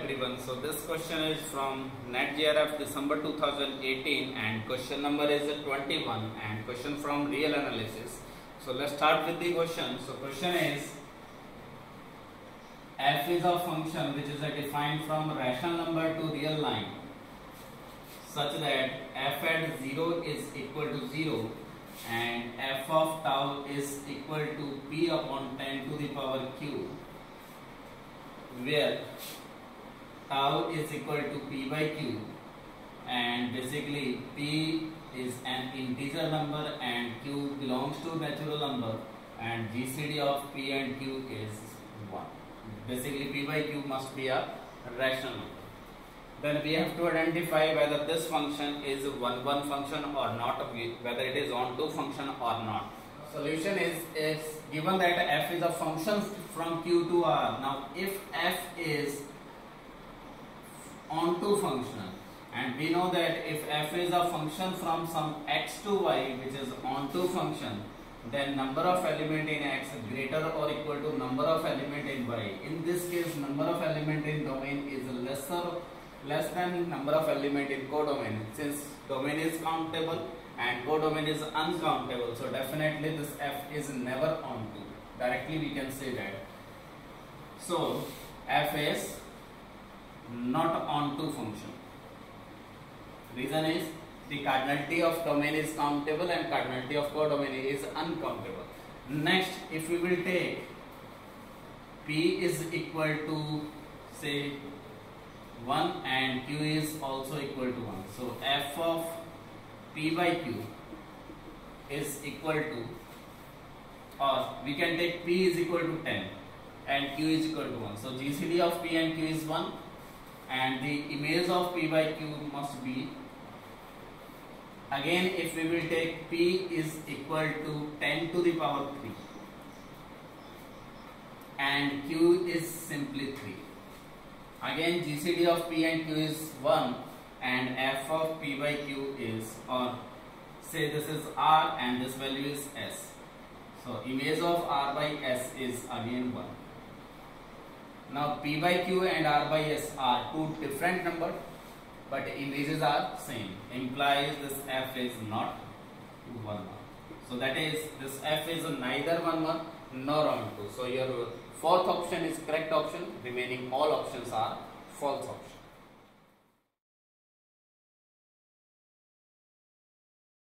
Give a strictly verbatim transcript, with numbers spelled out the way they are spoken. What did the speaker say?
everyone. So this question is from NetJRF December two thousand eighteen and question number is twenty-one and question from real analysis. So let's start with the question. So question is, f is a function which is a defined from rational number to real line such that f at zero is equal to zero and f of tau is equal to p upon ten to the power q, where tau is equal to p by q and basically p is an integer number and q belongs to natural number and G C D of p and q is one. Basically p by q must be a rational number. Then we have to identify whether this function is a one one function or not, whether it is onto function or not. Solution is, is given that f is a function from q to r. Now if f is onto function, and we know that if f is a function from some x to y which is onto function, then number of element in x greater or equal to number of element in y. In this case, number of element in domain is lesser less than number of element in codomain, since domain is countable and codomain is uncountable. So definitely this f is never onto. Directly we can say that. So f is not onto function. Reason is the cardinality of domain is countable and cardinality of codomain is uncountable. Next, if we will take p is equal to say one and q is also equal to one. So f of p by q is equal to, or we can take p is equal to ten and q is equal to one. So G C D of p and q is one and the image of p by q must be, again if we will take p is equal to ten to the power three and q is simply three. Again G C D of p and q is one and f of p by q is, or say this is r and this value is s. So image of r by s is again one. Now p by q and r by s are two different numbers but images are same, implies this f is not one one. So that is, this f is neither one one nor onto. So your fourth option is correct option, remaining all options are false option.